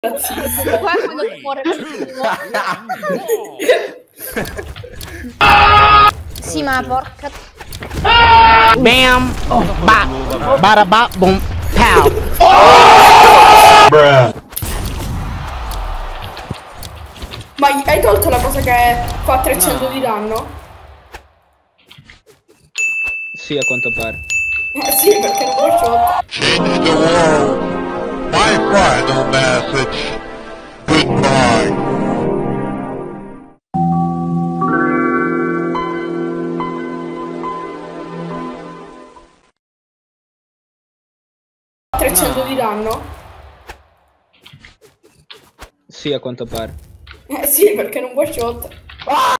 razzista. Qua è quando muore nessuno. Sì, ma porca... Bam! Ba! Bada ba boom! Pow! Ma hai tolto la cosa che fa 300 di danno? Sì, a quanto pare. Sì, perché non può shot. Change the world. My final message. Goodbye. Fa 300 di danno? Sì, a quanto pare. Sì, perché non può shot.